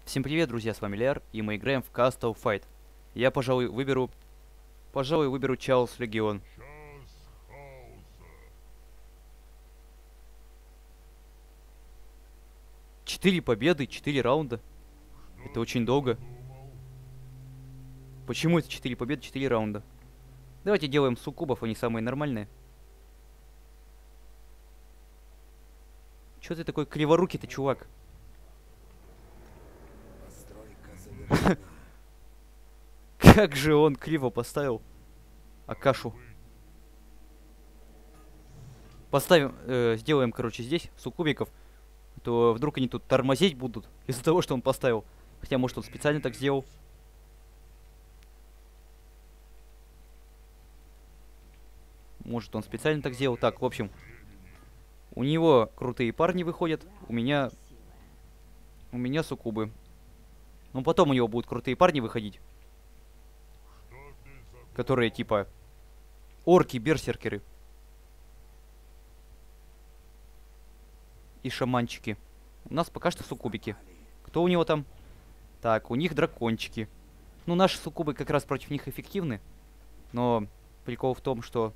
Всем привет, друзья, с вами Ляр, и мы играем в Castle Fight. Я, пожалуй, выберу Чарльз Легион. 4 победы, 4 раунда. Это очень долго. Почему это 4 победы, 4 раунда? Давайте делаем суккубов, они самые нормальные. Чё ты такой криворукий-то, чувак? Как же он криво поставил Акашу. Поставим, сделаем, короче, здесь суккубиков. То вдруг они тут тормозить будут из-за того, что он поставил. Хотя, может, он специально так сделал. Может, он специально так сделал. Так, в общем, у него крутые парни выходят, у меня суккубы. Ну, потом у него будут крутые парни выходить. Которые, типа, орки, берсеркеры. И шаманчики. У нас пока что суккубики. Кто у него там? Так, у них дракончики. Ну, наши суккубы как раз против них эффективны. Но прикол в том, что...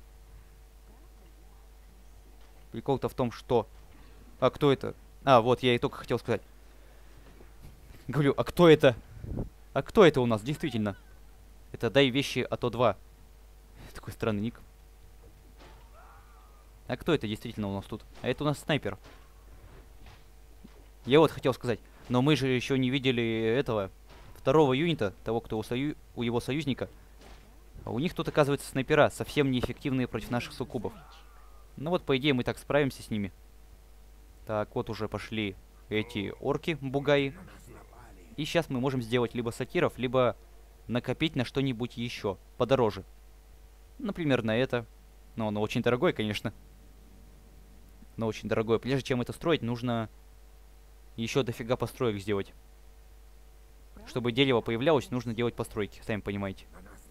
Прикол-то в том, что... А, кто это? А, вот, я и только хотел сказать. Говорю, а кто это? А кто это у нас, действительно? Это дай вещи, а то 2. Такой странный ник. А кто это действительно у нас тут? А это у нас снайпер. Я вот хотел сказать, но мы же еще не видели этого второго юнита, того, кто у его союзника. А у них тут, оказывается, снайпера, совсем неэффективные против наших суккубов. Ну вот, по идее, мы так справимся с ними. Так, вот уже пошли эти орки, бугаи. И сейчас мы можем сделать либо сатиров, либо накопить на что-нибудь еще подороже. Например, на это. Но оно очень дорогое, конечно. Но очень дорогое. Прежде чем это строить, нужно еще дофига построек сделать. Чтобы дерево появлялось, нужно делать постройки, сами понимаете.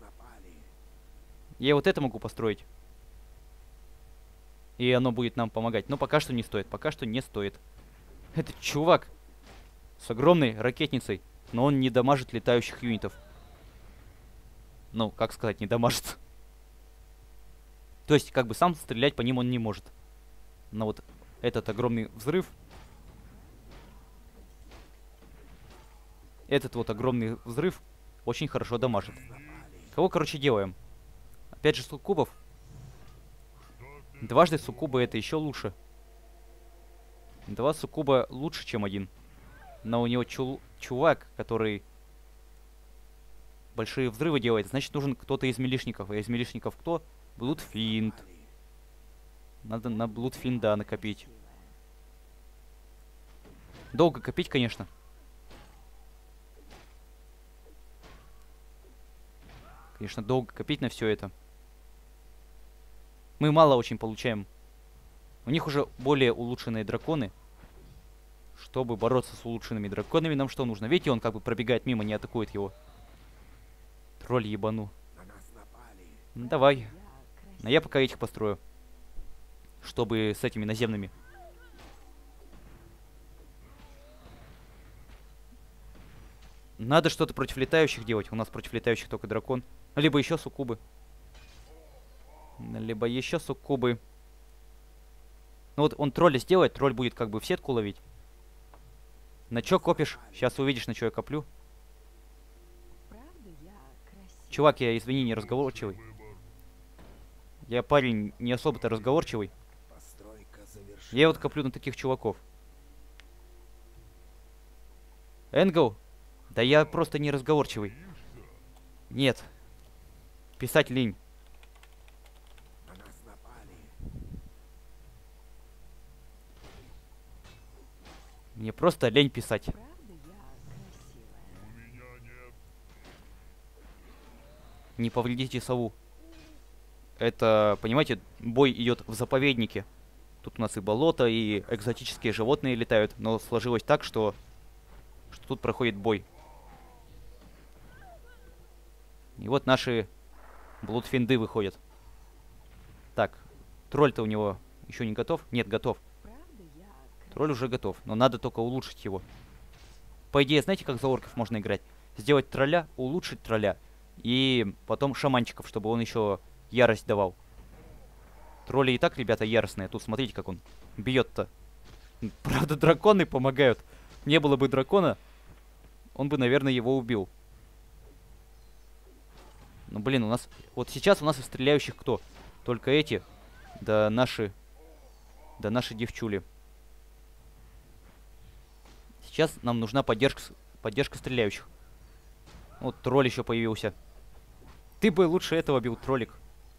Я вот это могу построить. И оно будет нам помогать. Но пока что не стоит. Пока что не стоит. Это чувак с огромной ракетницей. Но он не дамажит летающих юнитов. Ну, как сказать, не дамажит. То есть, как бы сам стрелять по ним он не может. Но вот этот огромный взрыв... Этот вот огромный взрыв очень хорошо дамажит. Кого, короче, делаем? Опять же суккубов. Дважды суккубы это еще лучше. 2 суккуба лучше, чем 1. Но у него чувак, который большие взрывы делает. Значит, нужен кто-то из милишников. А из милишников кто? Блудфинд. Надо на Блудфинда накопить. Долго копить, конечно. Конечно, долго копить на все это. Мы мало очень получаем. У них уже более улучшенные драконы. Чтобы бороться с улучшенными драконами, нам что нужно? Видите, он как бы пробегает мимо, не атакует его. Тролль ебану. Ну, давай. А я пока этих построю. Чтобы с этими наземными. Надо что-то против летающих делать. У нас против летающих только дракон. Либо еще суккубы. Либо еще суккубы. Ну вот он тролля сделает, тролль будет как бы в сетку ловить. На чё копишь? Сейчас увидишь, на чё я коплю. Чувак, я, извини, не разговорчивый. Я парень не особо-то разговорчивый. Я вот коплю на таких чуваков. Энгл? Да я просто не разговорчивый. Нет. Писать лень. Мне просто лень писать. Не повредите сову. Это, понимаете, бой идет в заповеднике. Тут у нас и болото, и экзотические животные летают. Но сложилось так, что тут проходит бой. И вот наши блудфинды выходят. Так, тролль-то у него еще не готов? Нет, готов. Тролль уже готов, но надо только улучшить его. По идее, знаете, как за орков можно играть? Сделать тролля, улучшить тролля. И потом шаманчиков, чтобы он еще ярость давал. Тролли и так, ребята, яростные. Тут смотрите, как он бьет-то. Правда, драконы помогают. Не было бы дракона, он бы, наверное, его убил. Ну, блин, у нас... Вот сейчас у нас из стреляющих кто? Только эти. Да наши... Да наши девчули. Сейчас нам нужна поддержка стреляющих. Вот тролль еще появился. Ты бы лучше этого бил, троллик.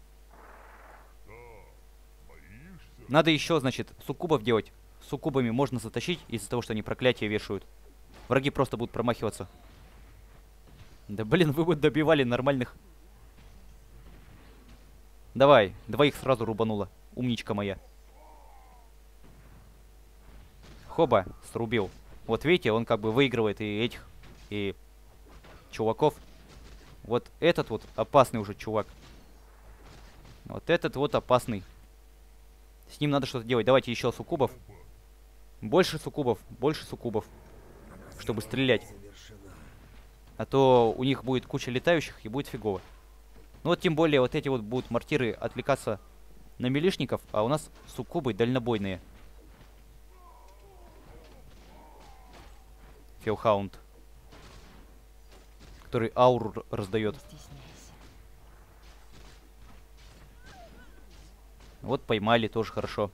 Надо еще, значит, суккубов делать. Суккубами можно затащить из-за того, что они проклятия вешают. Враги просто будут промахиваться. Да блин, вы бы добивали нормальных. Давай, двоих сразу рубануло. Умничка моя. Хоба, срубил. Вот видите, он как бы выигрывает и этих, и чуваков. Вот этот вот опасный уже чувак. Вот этот вот опасный. С ним надо что-то делать. Давайте еще суккубов. Больше суккубов, больше суккубов. Чтобы стрелять. А то у них будет куча летающих и будет фигово. Ну вот тем более вот эти вот будут мортиры отвлекаться на милишников, а у нас суккубы дальнобойные. Фелхаунд. Который ауру раздает. Вот поймали, тоже хорошо.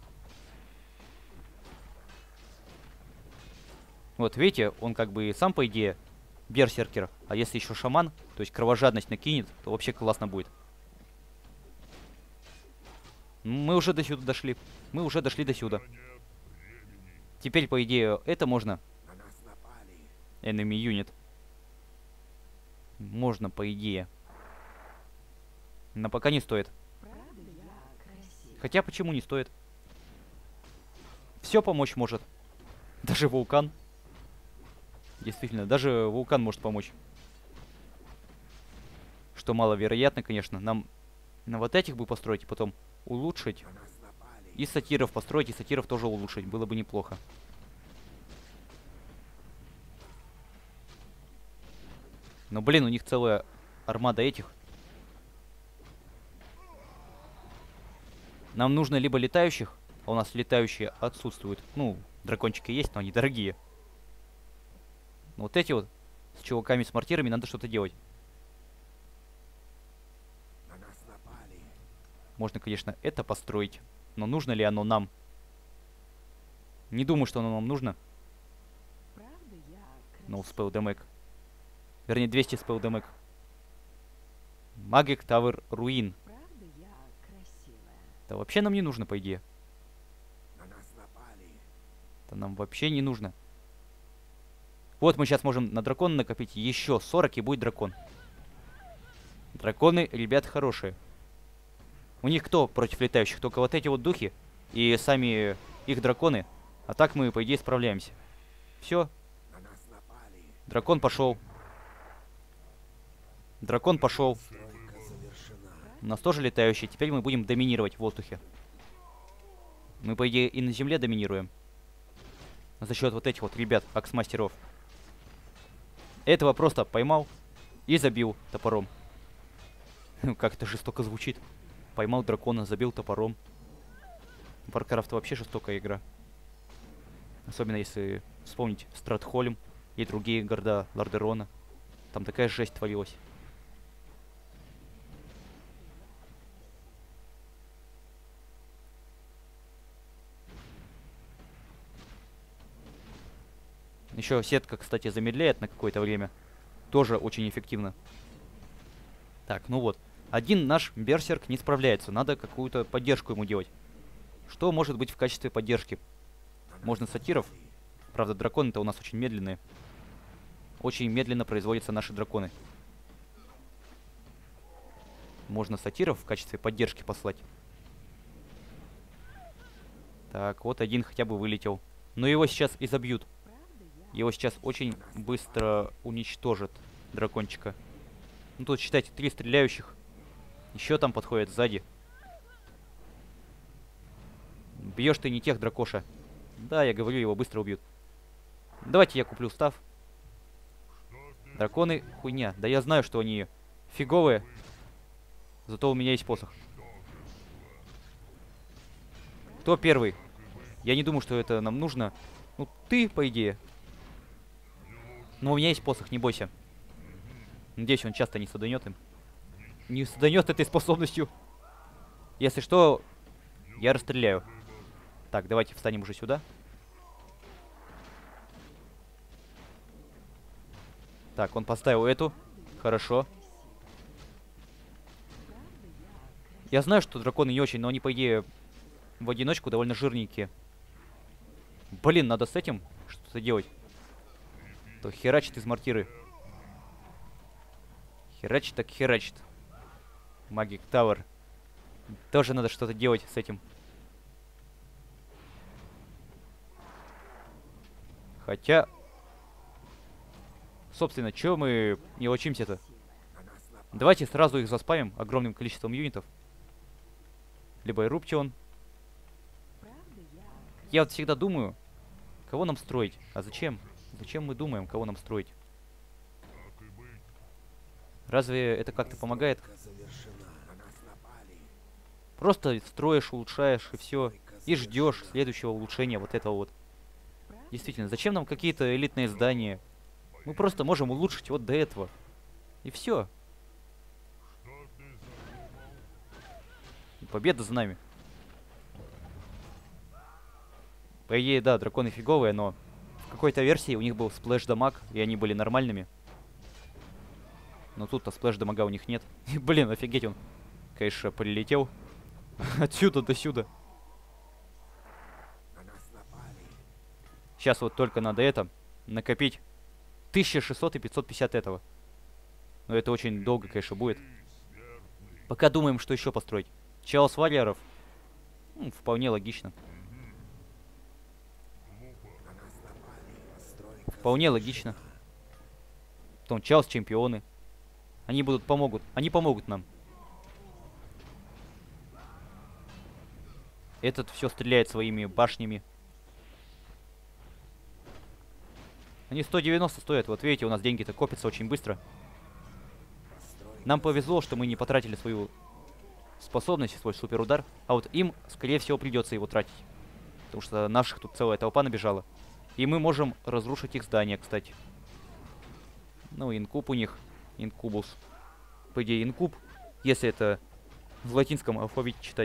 Вот видите, он как бы сам по идее берсеркер. А если еще шаман, то есть кровожадность накинет, то вообще классно будет. Мы уже до сюда дошли. Мы уже дошли до сюда. Теперь, по идее, это можно. Enemy unit. Можно, по идее. Но пока не стоит. Хотя, почему не стоит? Все помочь может. Даже вулкан. Действительно, даже вулкан может помочь. Что маловероятно, конечно. Нам на вот этих бы построить и потом улучшить. И сатиров построить, и сатиров тоже улучшить. Было бы неплохо. Но, блин, у них целая армада этих. Нам нужно либо летающих, а у нас летающие отсутствуют. Ну, дракончики есть, но они дорогие. Но вот эти вот с чуваками с мортирами надо что-то делать. Можно, конечно, это построить. Но нужно ли оно нам? Не думаю, что оно нам нужно. No spell damage. Вернее, 200 spell damage. Magic Tower Ruin. Это вообще нам не нужно, по идее. Это нам вообще не нужно. Вот мы сейчас можем на дракона накопить еще 40 и будет дракон. Драконы, ребят, хорошие. У них кто против летающих? Только вот эти вот духи и сами их драконы. А так мы, по идее, справляемся. Все. Дракон пошел. Дракон пошел. У нас тоже летающий. Теперь мы будем доминировать в воздухе. Мы, по идее, и на земле доминируем. За счет вот этих вот ребят, аксмастеров. Этого просто поймал и забил топором. Как это жестоко звучит. Поймал дракона, забил топором. Warcraft вообще жестокая игра. Особенно если вспомнить Стратхольм и другие города Лордерона. Там такая жесть творилась. Еще сетка, кстати, замедляет на какое-то время. Тоже очень эффективно. Так, ну вот. Один наш берсерк не справляется. Надо какую-то поддержку ему делать. Что может быть в качестве поддержки? Можно сатиров. Правда, драконы-то у нас очень медленные. Очень медленно производятся наши драконы. Можно сатиров в качестве поддержки послать. Так, вот один хотя бы вылетел. Но его сейчас и забьют. Его сейчас очень быстро уничтожат, дракончика. Ну тут, считайте, 3 стреляющих. Еще там подходят сзади. Бьешь ты не тех, дракоша. Да, я говорю, его быстро убьют. Давайте я куплю став. Драконы хуйня. Да я знаю, что они фиговые. Зато у меня есть посох. Кто первый? Я не думаю, что это нам нужно. Ну, ты, по идее. Но у меня есть посох, не бойся. Надеюсь, он часто не саданет им. Не саданет этой способностью. Если что, я расстреляю. Так, давайте встанем уже сюда. Так, он поставил эту. Хорошо. Я знаю, что драконы не очень, но они, по идее, в одиночку довольно жирненькие. Блин, надо с этим что-то делать. То херачит из мортиры. Херачит так херачит. Магик Тауэр. Тоже надо что-то делать с этим. Хотя... Собственно, чё мы не учимся-то? Давайте сразу их заспамим огромным количеством юнитов. Либо Эрупчион. Я вот всегда думаю, кого нам строить. А зачем? Зачем мы думаем, кого нам строить? Разве это как-то помогает? Просто строишь, улучшаешь и все. И ждешь следующего улучшения вот этого вот. Действительно, зачем нам какие-то элитные здания? Мы просто можем улучшить вот до этого. И все. Победа за нами. По идее, да, драконы фиговые, но в какой-то версии у них был сплэш-дамаг, и они были нормальными. Но тут-то сплэш-дамага у них нет. Блин, офигеть, он, конечно, прилетел отсюда до сюда. Сейчас вот только надо это накопить 1600 и 550 этого. Но это очень долго, конечно, будет. Пока думаем, что еще построить. Чаос Варьеров. Вполне логично. Вполне логично. Потом Чаос Чемпионы. Они помогут. Они помогут нам. Этот все стреляет своими башнями. Они 190 стоят. Вот видите, у нас деньги-то копятся очень быстро. Нам повезло, что мы не потратили свою способность, свой суперудар. А вот им, скорее всего, придется его тратить. Потому что наших тут целая толпа набежала. И мы можем разрушить их здание, кстати. Ну, инкуб у них. Инкубус. По идее, инкуб. Если это в латинском алфавите читать.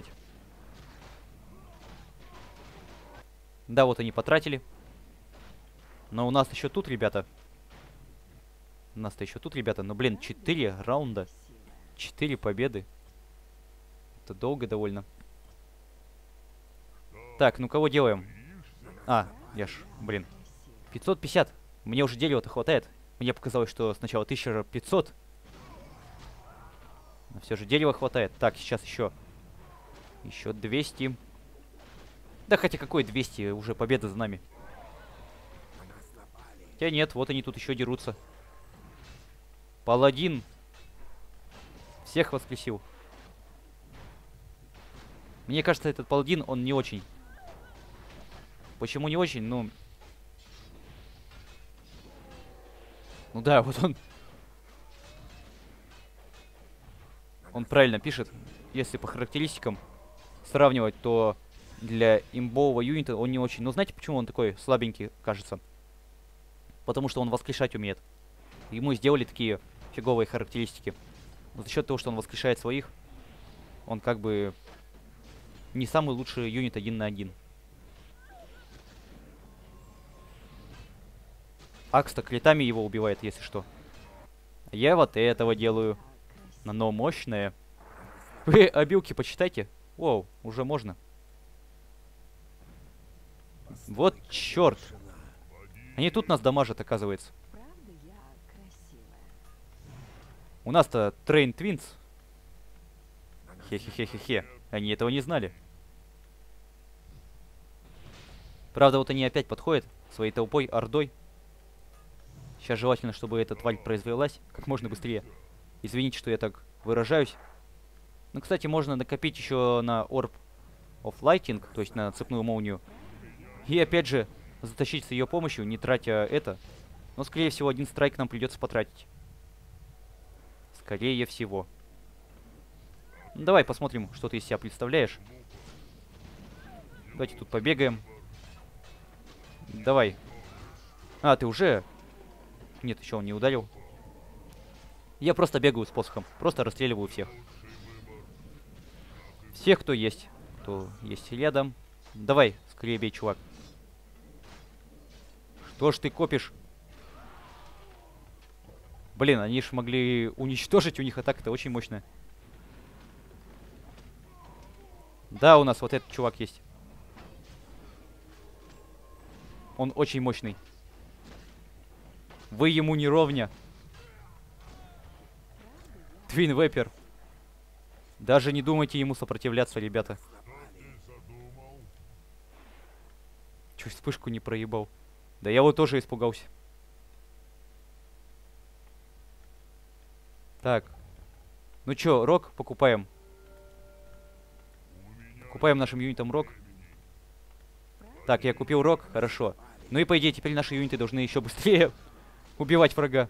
Да, вот они потратили. Но у нас еще тут, ребята. У нас-то еще тут, ребята. Но, блин, 4 раунда. 4 победы. Это долго довольно. Так, ну кого делаем? А, я ж, блин. 550. Мне уже дерева-то хватает. Мне показалось, что сначала 1500. Но все же дерева хватает. Так, сейчас еще. Еще 200. Да хотя какой 200? Уже победа за нами. Хотя нет, вот они тут еще дерутся. Паладин. Всех воскресил. Мне кажется, этот паладин, он не очень. Почему не очень? Ну да, вот он. Он правильно пишет. Если по характеристикам сравнивать, то для имбового юнита он не очень. Но знаете, почему он такой слабенький, кажется? Потому что он воскрешать умеет. Ему сделали такие фиговые характеристики. Но за счет того, что он воскрешает своих, он как бы не самый лучший юнит 1 на 1. Акс-то критами его убивает, если что. Я вот этого делаю. Оно мощное. Вы обилки почитайте. Воу, уже можно. Вот черт. Они тут нас дамажат, оказывается. У нас-то Трейн Твинс. Хе-хе-хе-хе-хе. Они этого не знали. Правда, вот они опять подходят своей толпой, ордой. Сейчас желательно, чтобы эта тварь произвелась как можно быстрее. Извините, что я так выражаюсь. Ну, кстати, можно накопить еще на Orb of Lighting, то есть на цепную молнию. И опять же, затащить с ее помощью, не тратя это. Но, скорее всего, один страйк нам придется потратить. Скорее всего. Ну, давай посмотрим, что ты из себя представляешь. Давайте тут побегаем. Давай. А, ты уже... Нет, еще он не ударил. Я просто бегаю с посохом. Просто расстреливаю всех. Всех, кто есть. Кто есть рядом. Давай, скорее бей, чувак. Что ж ты копишь? Блин, они ж могли уничтожить, у них атака-то очень мощная. Да, у нас вот этот чувак есть. Он очень мощный. Вы ему не ровня. Твин Вепер. Даже не думайте ему сопротивляться, ребята. Чуть вспышку не проебал. Да я вот тоже испугался. Так. Ну чё, рок покупаем. Покупаем нашим юнитам рок. Так, я купил рок, хорошо. Ну и по идее теперь наши юниты должны еще быстрее убивать врага.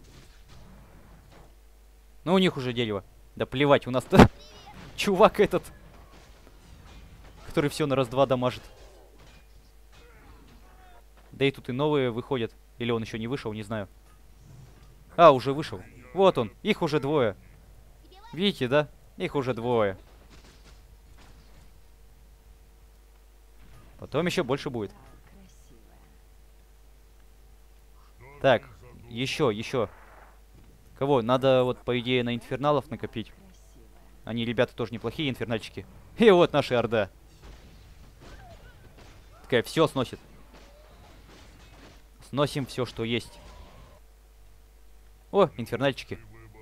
Ну у них уже дерево. Да плевать, у нас-то чувак этот, который все на раз-два дамажит. Да и тут и новые выходят. Или он еще не вышел, не знаю. А, уже вышел. Вот он, их уже двое. Видите, да? Их уже двое. Потом еще больше будет. Так, еще. Кого? Надо вот, по идее, на инферналов накопить. Они, ребята, тоже неплохие инфернальчики. И вот наша орда. Такая, все сносит. Сносим все, что есть. О, инфернальчики.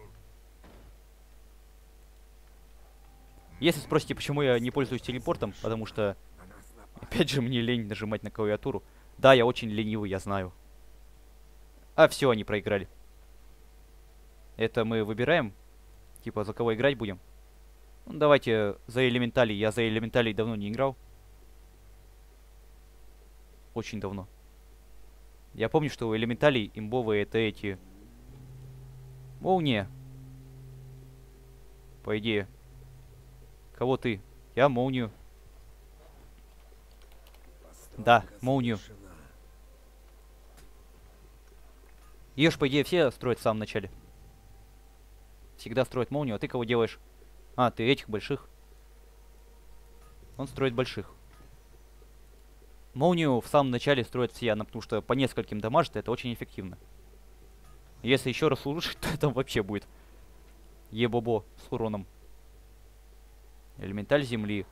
Если спросите, почему я не пользуюсь телепортом, потому что, опять же, мне лень нажимать на клавиатуру. Да, я очень ленивый, я знаю. А, все, они проиграли. Это мы выбираем? Типа, за кого играть будем? Ну, давайте за элементалей. Я за элементалей давно не играл. Очень давно. Я помню, что у элементалей имбовые это эти... Молния. По идее. Кого ты? Я молнию. Да, молнию. Ее ж, по идее, все строят в самом начале. Всегда строят молнию, а ты кого делаешь? А, ты этих больших. Он строит больших. Молнию в самом начале строят все, она, потому что по нескольким дамажит, это очень эффективно. Если еще раз улучшить, то это вообще будет ебобо с уроном. Элементаль земли.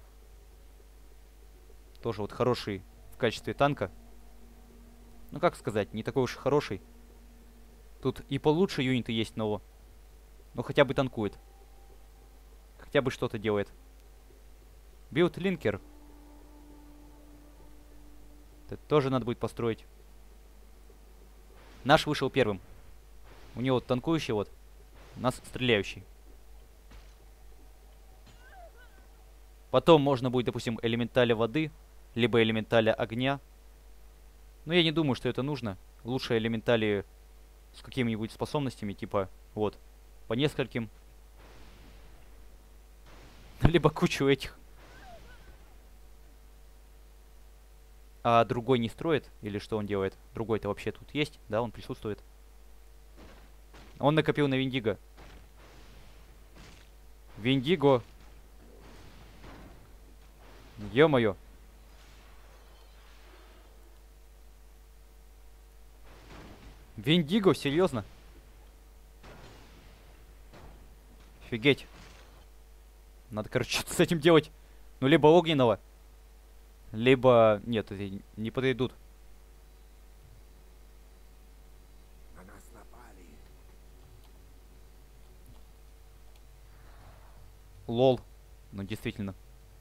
Тоже вот хороший в качестве танка. Ну как сказать, не такой уж и хороший. Тут и получше юниты есть, но хотя бы танкует. Хотя бы что-то делает. Билд линкер. Это тоже надо будет построить. Наш вышел первым. У него танкующий вот. У нас стреляющий. Потом можно будет, допустим, элементаля воды. Либо элементаля огня. Но я не думаю, что это нужно. Лучше элементали с какими-нибудь способностями. Типа, вот, по нескольким. Либо кучу этих. А другой не строит? Или что он делает? Другой-то вообще тут есть? Да, он присутствует. Он накопил на Виндиго. Виндиго. Ё-моё. Виндиго, серьезно? Офигеть. Надо, короче, что-то с этим делать. Ну, либо огненного, либо... Нет, эти не подойдут. На нас напали. Лол. Ну, действительно.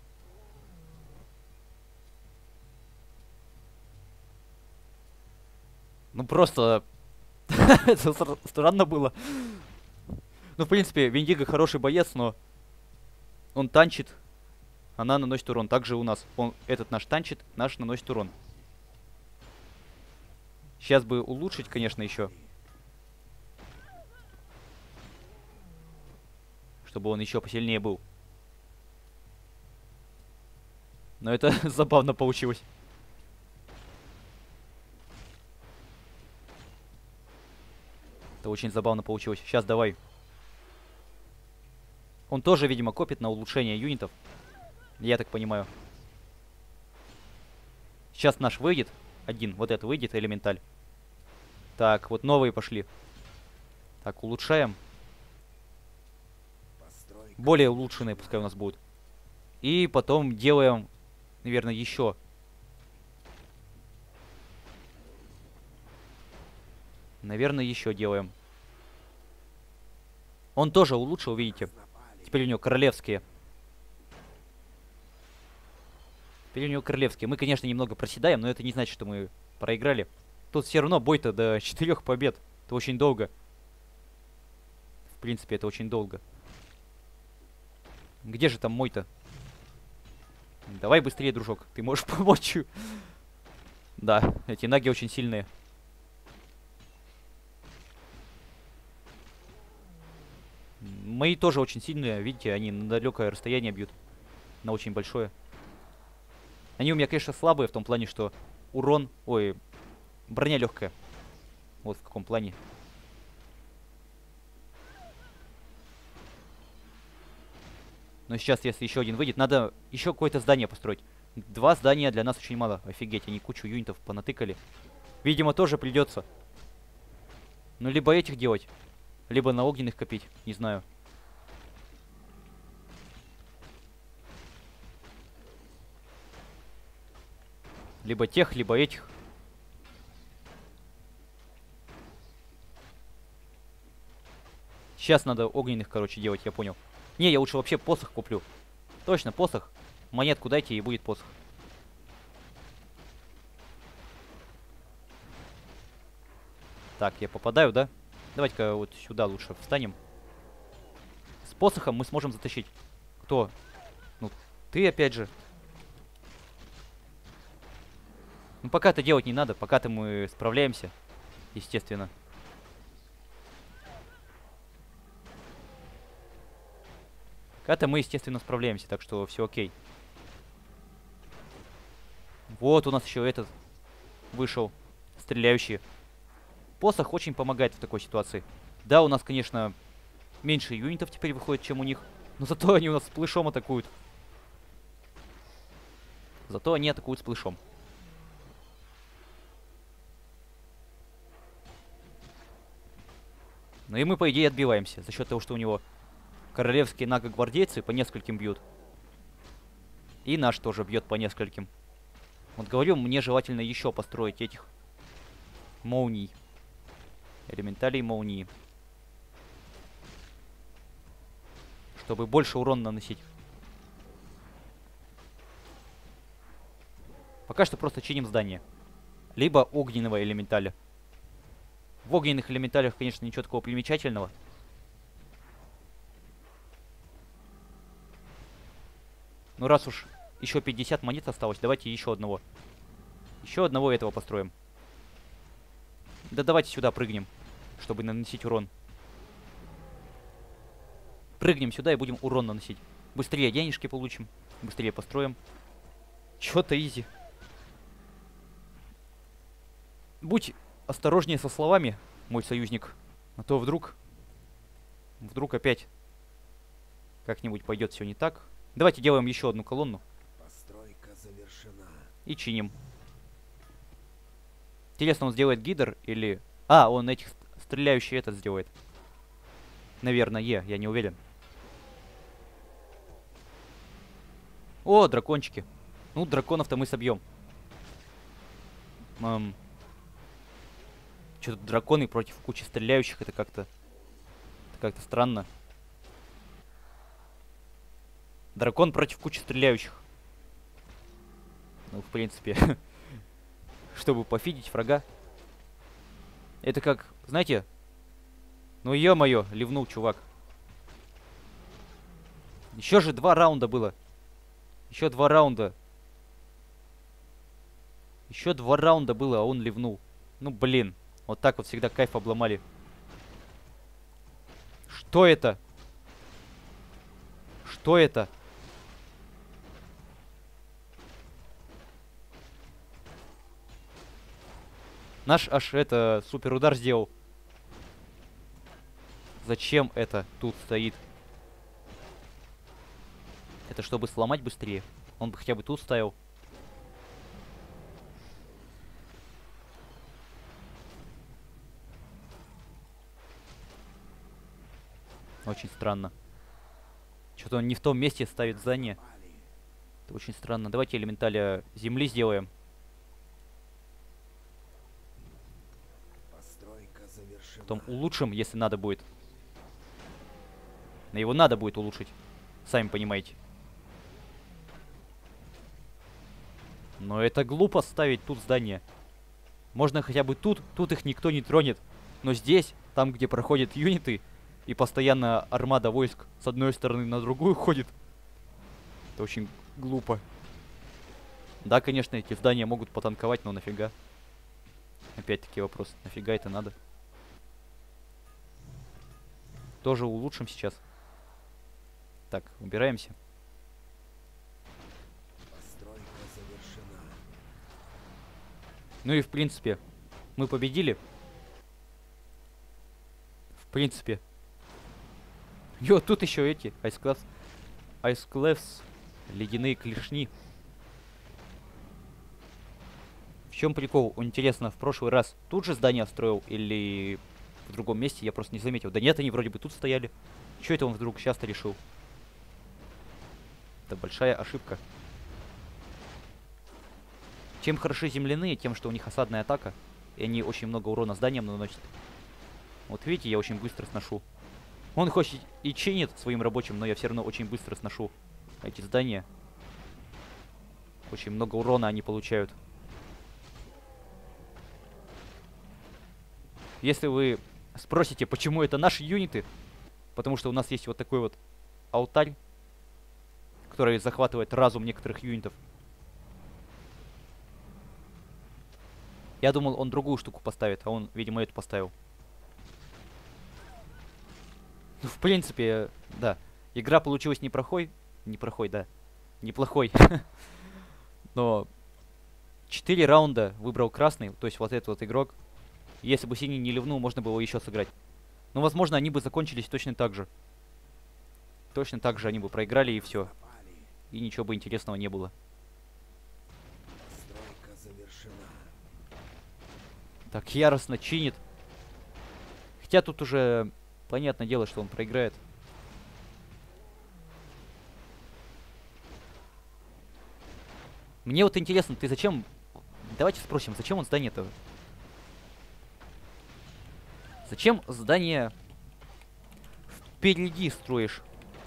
Ну, просто... Это странно было. Ну, в принципе, Виндиго хороший боец, но... Он танчит, она наносит урон. Также у нас. Этот наш танчит, наш наносит урон. Сейчас бы улучшить, конечно, еще. чтобы он еще посильнее был. Но это забавно получилось. Это очень забавно получилось. Сейчас давай. Он тоже, видимо, копит на улучшение юнитов. Я так понимаю. Сейчас наш выйдет. Один. Вот это выйдет, элементаль. Так, вот новые пошли. Так, улучшаем. Более улучшенные пускай у нас будут. И потом делаем, наверное, еще. Наверное, еще делаем. Он тоже улучшил, видите. Теперь у него королевские. Теперь у него королевские. Мы, конечно, немного проседаем, но это не значит, что мы проиграли. Тут все равно бой-то до 4 побед. Это очень долго. В принципе, это очень долго. Где же там мой-то? Давай быстрее, дружок. Ты можешь помочь. Да, эти наги очень сильные. Мои тоже очень сильные. Видите, они на далекое расстояние бьют. На очень большое. Они у меня, конечно, слабые в том плане, что урон... Ой, броня легкая. Вот в каком плане. Но сейчас, если еще один выйдет, надо еще какое-то здание построить. 2 здания для нас очень мало. Офигеть, они кучу юнитов понатыкали. Видимо, тоже придется. Ну, либо этих делать, либо на огненных копить. Не знаю. Либо тех, либо этих. Сейчас надо огненных, короче, делать, я понял. Не, я лучше вообще посох куплю. Точно, посох. Монетку дайте, и будет посох. Так, я попадаю, да? Давайте-ка вот сюда лучше встанем. С посохом мы сможем затащить. Кто? Ну, ты опять же. Ну, пока это делать не надо. Пока-то мы справляемся. Естественно. Пока-то мы, естественно, справляемся. Так что все окей. Вот у нас еще этот вышел. Стреляющий. Посох очень помогает в такой ситуации. Да, у нас, конечно, меньше юнитов теперь выходит, чем у них. Но зато они у нас с плышом атакуют. Зато они атакуют с плышом. Ну и мы, по идее, отбиваемся. За счет того, что у него королевские наго-гвардейцы по нескольким бьют. И наш тоже бьет по нескольким. Вот говорю, мне желательно еще построить этих молний. Элементалей молнии. Чтобы больше урона наносить. Пока что просто чиним здание. Либо огненного элементаля. В огненных элементалях, конечно, ничего такого примечательного. Ну раз уж еще 50 монет осталось, давайте еще одного. Еще одного этого построим. Да давайте сюда прыгнем, чтобы наносить урон. Прыгнем сюда и будем урон наносить. Быстрее денежки получим. Быстрее построим. Чё-то изи. Будь осторожнее со словами, мой союзник. А то вдруг опять как-нибудь пойдет все не так. Давайте делаем еще одну колонну. Постройка завершена. И чиним. Интересно, он сделает гидр или... А, он этих стреляющий этот сделает. Наверное, я не уверен. О, дракончики. Ну, драконов-то мы собьем. Что-то драконы против кучи стреляющих, это как-то странно. Дракон против кучи стреляющих. Ну, в принципе, чтобы пофидить врага. Это как, знаете... Ну, ё-моё, ливнул чувак. Еще же 2 раунда было. Еще 2 раунда. Еще 2 раунда было, а он ливнул. Ну, блин. Вот так вот всегда кайф обломали. Что это? Что это? Наш аж это супер удар сделал. Зачем это тут стоит? Это чтобы сломать быстрее. Он бы хотя бы тут стоял. Очень странно. Что-то он не в том месте ставит здание. Это очень странно. Давайте элементаля земли сделаем. Постройка завершена. Потом улучшим, если надо будет. Но его надо будет улучшить. Сами понимаете. Но это глупо ставить тут здание. Можно хотя бы тут. Тут их никто не тронет. Но здесь, там где проходят юниты, и постоянно армада войск с одной стороны на другую ходит. Это очень глупо. Да, конечно, эти здания могут потанковать, но нафига? Опять-таки вопрос. Нафига это надо? Тоже улучшим сейчас. Так, убираемся. Постройка завершена. Ну и в принципе, мы победили. В принципе. Йо, тут еще эти Айсклэвс, ледяные клешни. В чем прикол? Интересно, в прошлый раз тут же здание строил или в другом месте? Я просто не заметил. Да нет, они вроде бы тут стояли. Че это он вдруг сейчас-то решил? Это большая ошибка. Чем хороши земляные, тем, что у них осадная атака. И они очень много урона зданиям наносят. Вот видите, я очень быстро сношу. Он хоть и чинит своим рабочим, но я все равно очень быстро сношу эти здания. Очень много урона они получают. Если вы спросите, почему это наши юниты, потому что у нас есть вот такой вот алтарь, который захватывает разум некоторых юнитов. Я думал, он другую штуку поставит, а он, видимо, эту поставил. Ну, в принципе, да. Игра получилась неплохой. Да. Неплохой. Но 4 раунда выбрал красный, то есть вот этот вот игрок. Если бы синий не ливнул, можно было еще сыграть. Но, возможно, они бы закончились точно так же. Точно так же они бы проиграли и все. И ничего бы интересного не было. Постройка завершена. Так яростно чинит. Хотя тут уже понятное дело, что он проиграет. Мне вот интересно, ты зачем... Давайте спросим, зачем он здание-то... Зачем здание впереди строишь?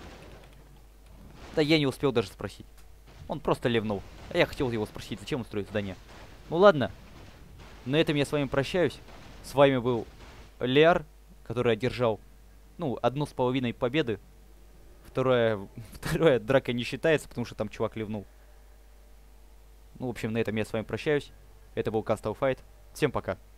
Да я не успел даже спросить. Он просто ливнул. А я хотел его спросить, зачем он строит здание. Ну ладно. На этом я с вами прощаюсь. С вами был Лиар, который одержал, ну, 1,5 победы. Вторая драка не считается, потому что там чувак ливнул. Ну, в общем, на этом я с вами прощаюсь. Это был Castle Fight. Всем пока.